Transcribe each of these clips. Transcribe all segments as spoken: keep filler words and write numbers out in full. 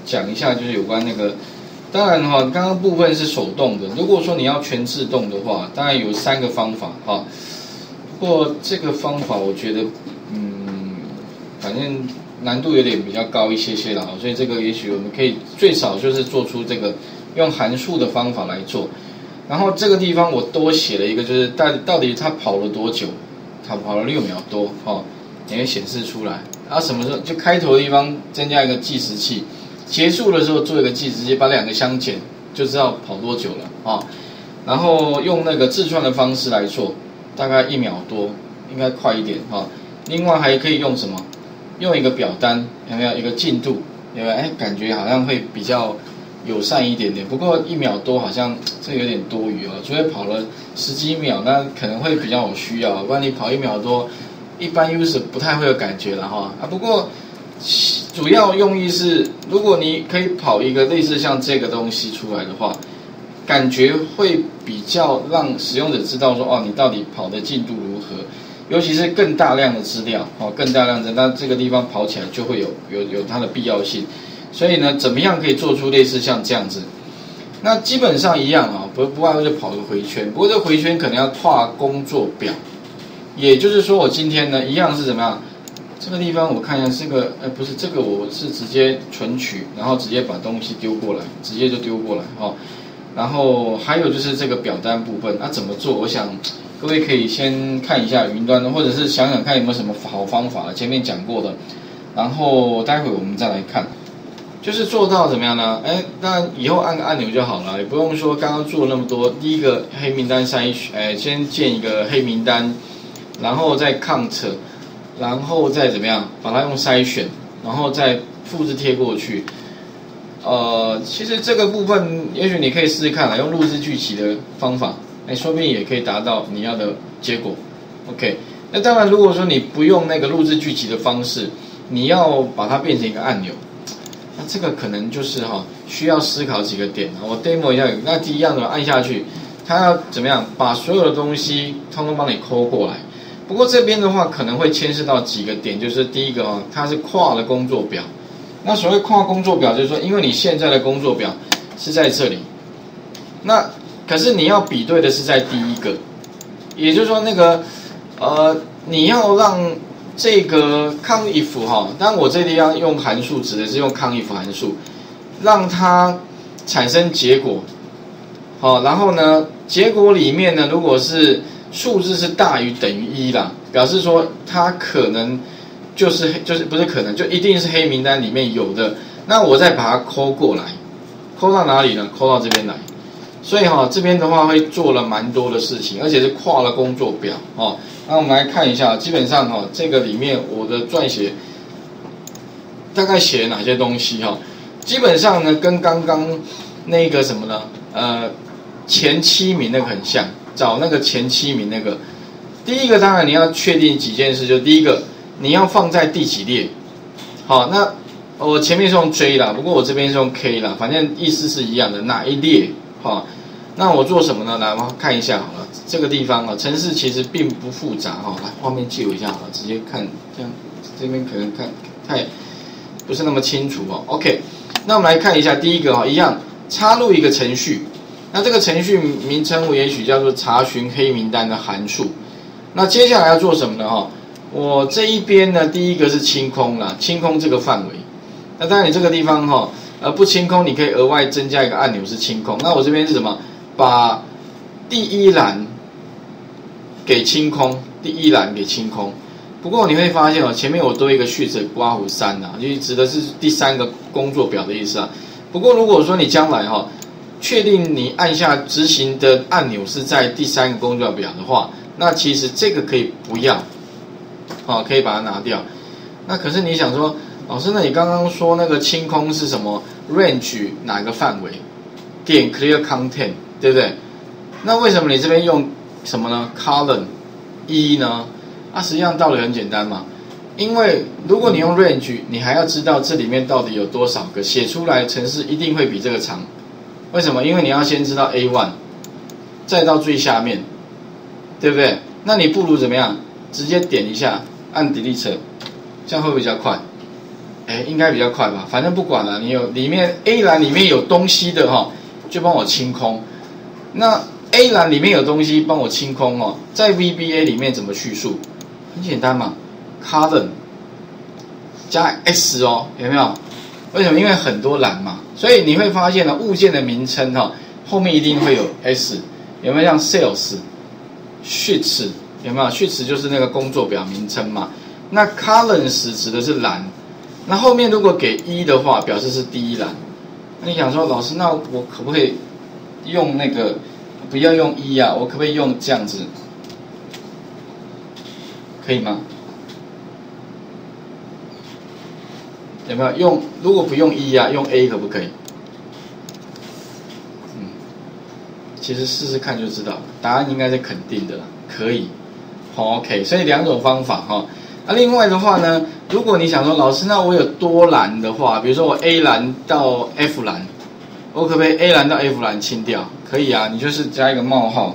讲一下，就是有关那个，当然哈，刚刚部分是手动的，如果说你要全自动的话，当然有三个方法哈。不过这个方法我觉得，嗯，反正难度有点比较高一些些啦，所以这个也许我们可以最少就是做出这个用函数的方法来做。然后这个地方我多写了一个，就是到到底它跑了多久？它跑了六秒多，哈，也会显示出来。然后什么时候就开头的地方增加一个计时器，结束的时候做一个计时器，把两个相减，就知道跑多久了啊。然后用那个自串的方式来做，大概一秒多，应该快一点哈。另外还可以用什么？用一个表单，有没有一个进度？有没有？哎，感觉好像会比较友善一点点。不过一秒多好像这有点多余哦，除非跑了十几秒，那可能会比较有需要。不然你跑一秒多，一般 user 不太会有感觉了哈。啊，不过主要用意是，如果你可以跑一个类似像这个东西出来的话，感觉会比较让使用者知道说，哦，你到底跑的进度如何。尤其是更大量的资料，哦，更大量的，那这个地方跑起来就会有有有它的必要性。所以呢，怎么样可以做出类似像这样子？那基本上一样啊，不不外乎就跑个回圈。不过这个回圈可能要跨工作表，也就是说，我今天呢一样是怎么样？这个地方我看一下，这个呃不是这个，我是直接存取，然后直接把东西丢过来，直接就丢过来哦。然后还有就是这个表单部分，那、啊、怎么做？我想。各位可以先看一下云端的，或者是想想看有没有什么好方法，前面讲过的，然后待会我们再来看，就是做到怎么样呢？哎，那以后按个按钮就好了，也不用说刚刚做了那么多。第一个黑名单筛选，哎，先建一个黑名单，然后再 count， 然后再怎么样把它用筛选，然后再复制贴过去。呃，其实这个部分也许你可以试试看啦，用录制剧集的方法。哎，说不定也可以达到你要的结果 ，OK。那当然，如果说你不用那个录制剧集的方式，你要把它变成一个按钮，那这个可能就是哈、哦、需要思考几个点。我 demo 一下，那第一样的按下去，它要怎么样把所有的东西通通帮你抠过来。不过这边的话可能会牵涉到几个点，就是第一个哦，它是跨了工作表。那所谓跨工作表，就是说，因为你现在的工作表是在这里，那可是你要比对的是在第一个，也就是说那个呃，你要让这个 COUNTIF 哈，当然我这里要用函数，指的是用 COUNTIF 函数，让它产生结果，好，然后呢，结果里面呢，如果是数字是大于等于一啦，表示说它可能就是就是不是可能就一定是黑名单里面有的，那我再把它抠过来，抠到哪里呢？抠到这边来。所以哈、哦，这边的话会做了蛮多的事情，而且是跨了工作表哦。那我们来看一下，基本上哈、哦，这个里面我的撰写大概写了哪些东西哈、哦？基本上呢，跟刚刚那个什么呢？呃，前七名那个很像，找那个前七名那个。第一个当然你要确定几件事，就第一个你要放在第几列。好，那我前面是用 J 啦，不过我这边是用 K 啦，反正意思是一样的，哪一列？好，那我做什么呢？来，我们看一下好了，这个地方啊，程式其实并不复杂哈。来，画面借我一下好了，直接看，这样这边可能看太不是那么清楚哦。OK， 那我们来看一下，第一个哈，一样插入一个程序，那这个程序名称我也许叫做查询黑名单的函数。那接下来要做什么呢？哈，我这一边呢，第一个是清空啦，清空这个范围。那当然你这个地方哈。呃，不清空，你可以额外增加一个按钮是清空。那我这边是什么？把第一栏给清空，第一栏给清空。不过你会发现哦，前面我多一个序词刮胡三啊，就指的是第三个工作表的意思啊。不过如果说你将来哈、哦，确定你按下执行的按钮是在第三个工作表的话，那其实这个可以不要，好、哦，可以把它拿掉。那可是你想说，老师，那你刚刚说那个清空是什么 range 哪个范围？点 clear content， 对不对？那为什么你这边用什么呢 ？column 一呢？啊，实际上道理很简单嘛。因为如果你用 range， 你还要知道这里面到底有多少个，写出来程式一定会比这个长。为什么？因为你要先知道 A 一， 再到最下面，对不对？那你不如怎么样？直接点一下，按 delete， 这样会不会比较快？ 哎，应该比较快吧，反正不管了，你有里面 A 栏里面有东西的哈，就帮我清空。那 A 栏里面有东西，帮我清空哦。在 V B A 里面怎么叙述？很简单嘛 ，column 加 S 哦，有没有？为什么？因为很多栏嘛，所以你会发现呢，物件的名称哈、哦，后面一定会有 S， 有没有像 sales、sheets 有没有 ？sheets 就是那个工作表名称嘛。那 columns 指的是栏，那后面如果给一的话，表示是第一栏。那你想说，老师，那我可不可以用那个？不要用一啊，我可不可以用这样子？可以吗？有没有用？如果不用一啊，用 A 可不可以？嗯，其实试试看就知道，答案应该是肯定的啦，可以。好 ，OK， 所以两种方法哈。那、啊、另外的话呢，如果你想说，老师，那我有多栏的话，比如说我 A 栏到 F 栏，我可不可以 A 栏到 F 栏清掉？可以啊，你就是加一个冒号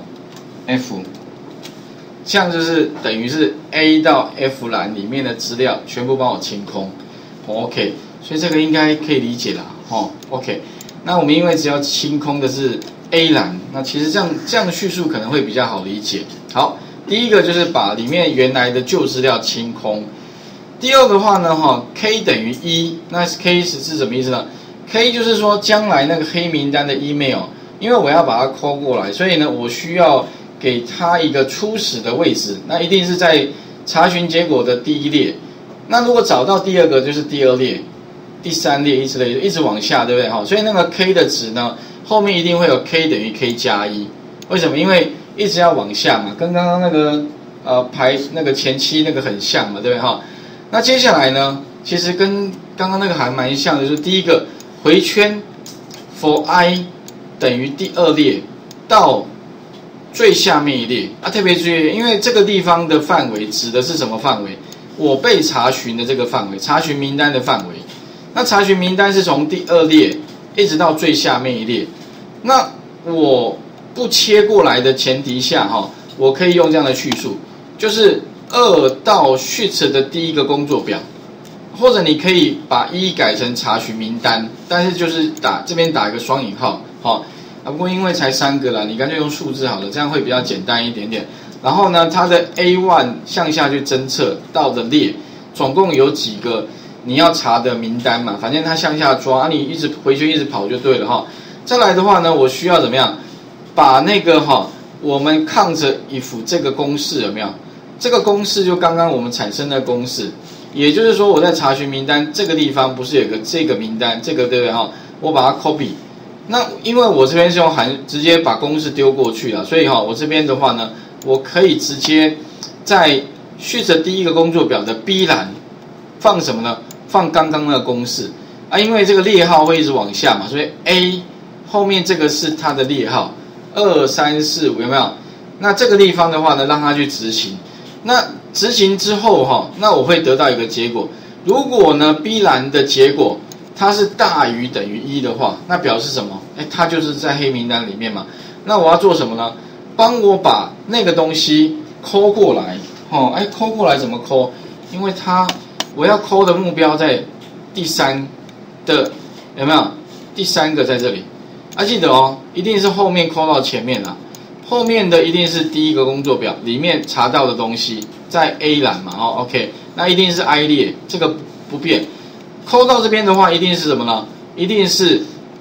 F， 这样就是等于是 A 到 F 栏里面的资料全部帮我清空。OK， 所以这个应该可以理解啦，哦 ，OK。那我们因为只要清空的是 A 栏，那其实这样这样的叙述可能会比较好理解。好，第一个就是把里面原来的旧资料清空。第二的话呢，哈 ，K 等于一，那 K 是是什么意思呢 ？K 就是说将来那个黑名单的 email， 因为我要把它 call 过来，所以呢，我需要给它一个初始的位置，那一定是在查询结果的第一列。那如果找到第二个就是第二列、第三列，以此类推，一直往下，对不对？哈，所以那个 K 的值呢，后面一定会有 K 等于 K 加一。为什么？因为一直要往下嘛，跟刚刚那个呃排那个前期那个很像嘛，对不对？哈，那接下来呢，其实跟刚刚那个还蛮像的，就是第一个回圈 for i 等于第二列到最下面一列啊，特别注意，因为这个地方的范围指的是什么范围？我被查询的这个范围，查询名单的范围。那查询名单是从第二列一直到最下面一列。那我不切过来的前提下，哈，我可以用这样的叙述，就是二到 sheet 的第一个工作表，或者你可以把一改成查询名单，但是就是打这边打一个双引号，好啊。不过因为才三个啦，你干脆用数字好了，这样会比较简单一点点。然后呢，它的 A 一 向下去侦测到的列，总共有几个你要查的名单嘛？反正它向下抓，啊、你一直回圈一直跑就对了哈。再来的话呢，我需要怎么样？把那个哈，我们抗着 if 这个公式有没有？这个公式就刚刚我们产生的公式，也就是说我在查询名单这个地方不是有个这个名单，这个对不对哈？我把它 copy。那因为我这边是用函直接把公式丢过去了，所以哈，我这边的话呢。我可以直接在 sheet 第一个工作表的 B 栏放什么呢？放刚刚那个公式啊，因为这个列号会一直往下嘛，所以 A 后面这个是它的列号，二三四五有没有？那这个地方的话呢，让它去执行。那执行之后哈，那我会得到一个结果。如果呢 B 栏的结果它是大于等于一的话，那表示什么？哎，它就是在黑名单里面嘛。那我要做什么呢？帮我把那个东西抠过来，哦，哎，抠过来怎么抠？因为它我要抠的目标在第三的有没有？第三个在这里，啊，记得哦，一定是后面抠到前面啦。后面的一定是第一个工作表里面查到的东西，在 A 栏嘛，哦 ，OK， 那一定是 I 列，这个不变。抠到这边的话，一定是什么呢？一定是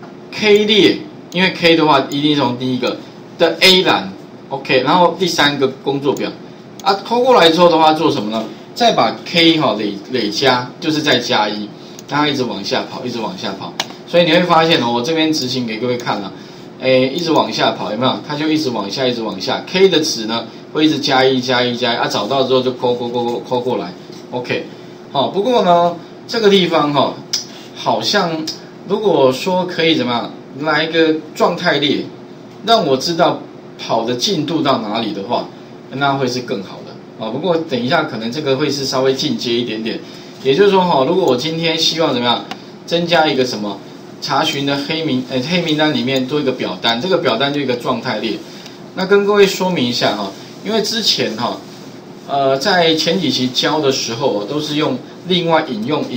K 列，因为 K 的话一定是从第一个的 A 栏。OK， 然后第三个工作表啊，抠过来之后的话，做什么呢？再把 K 哈累累加，就是再加一，让它一直往下跑，一直往下跑。所以你会发现哦，我这边执行给各位看了，诶，一直往下跑，有没有？它就一直往下，一直往下。K 的值呢会一直加一、加一、加一啊，找到之后就抠抠抠抠抠过来。OK， 好，不过呢，这个地方哈，好像如果说可以怎么样，来一个状态列，让我知道。跑的进度到哪里的话，那会是更好的啊。不过等一下可能这个会是稍微进阶一点点，也就是说哈，如果我今天希望怎么样增加一个什么查询的黑名呃黑名单里面做一个表单，这个表单就一个状态列。那跟各位说明一下哈，因为之前哈呃在前几期教的时候都是用另外引用一个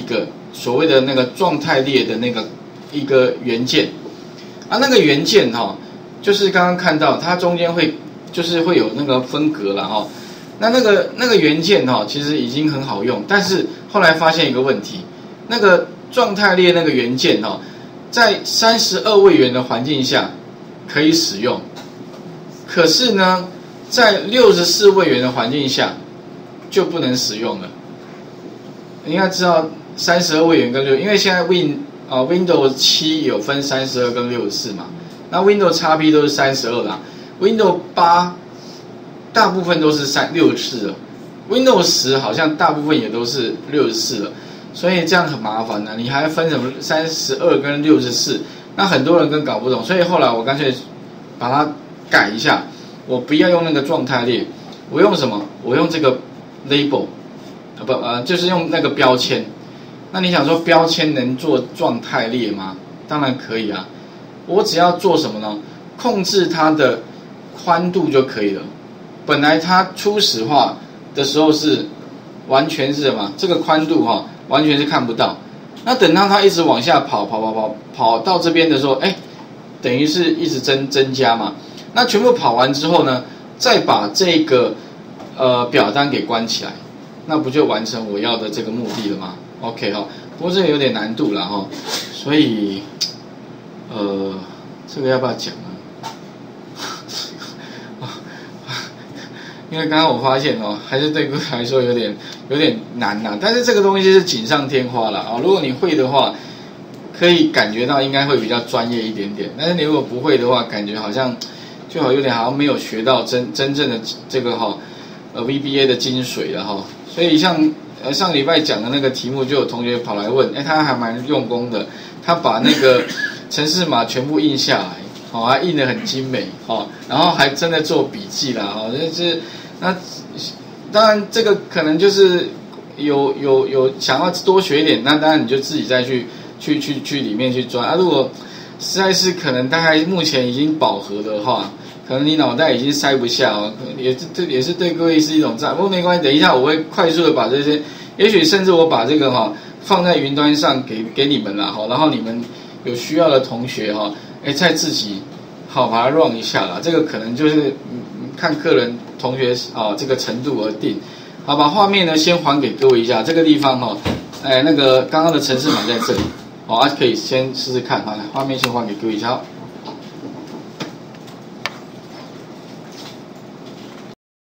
所谓的那个状态列的那个一个元件啊，那个元件哈、哦，就是刚刚看到它中间会就是会有那个分隔了哈、哦。那那个那个元件哈、哦，其实已经很好用，但是后来发现一个问题，那个状态列那个元件哈、哦，在三十二位元的环境下可以使用，可是呢，在六十四位元的环境下就不能使用了。你应该知道三十二位元跟六，因为现在 Win 啊、呃、Windows 七有分三十二跟六十四嘛，那 Windows X P 都是三十二啦 ，Windows 八大部分都是三六十四了 ，Windows 十好像大部分也都是六十四了，所以这样很麻烦呢、啊。你还分什么三十二跟六十四？那很多人更搞不懂，所以后来我干脆把它改一下，我不要用那个状态列，我用什么？我用这个 label。啊不呃，就是用那个标签。那你想说标签能做状态列吗？当然可以啊。我只要做什么呢？控制它的宽度就可以了。本来它初始化的时候是完全是什么？这个宽度哈、哦，完全是看不到。那等到它一直往下跑，跑跑跑跑到这边的时候，哎，等于是一直增增加嘛。那全部跑完之后呢，再把这个呃表单给关起来。那不就完成我要的这个目的了吗 ？OK 哈、哦，不过这个有点难度了哈、哦，所以呃，这个要不要讲啊？因为刚刚我发现哦，还是对各位来说有点有点难呐、啊。但是这个东西是锦上添花了啊、哦，如果你会的话，可以感觉到应该会比较专业一点点。但是你如果不会的话，感觉好像就好有点好像没有学到真真正的这个哈、哦、呃 V B A 的精髓了哈、哦。所以像呃上礼拜讲的那个题目，就有同学跑来问，哎，他还蛮用功的，他把那个程式码全部印下来，哦，还印得很精美，哦，然后还真的做笔记啦，哦，就是那当然这个可能就是有有有想要多学一点，那当然你就自己再去去去去里面去钻啊。如果实在是可能大概目前已经饱和的话。可能你脑袋已经塞不下哦，也是这也是对各位是一种赞。不过没关系，等一下我会快速的把这些，也许甚至我把这个哈、哦、放在云端上给给你们啦哈，然后你们有需要的同学哈，哎再自己好把它 run 一下啦。这个可能就是看个人同学啊这个程度而定。好，把画面呢先还给各位一下，这个地方哈、哦，哎那个刚刚的程式码在这里，好、哦，啊可以先试试看哈，画面先还给各位一下。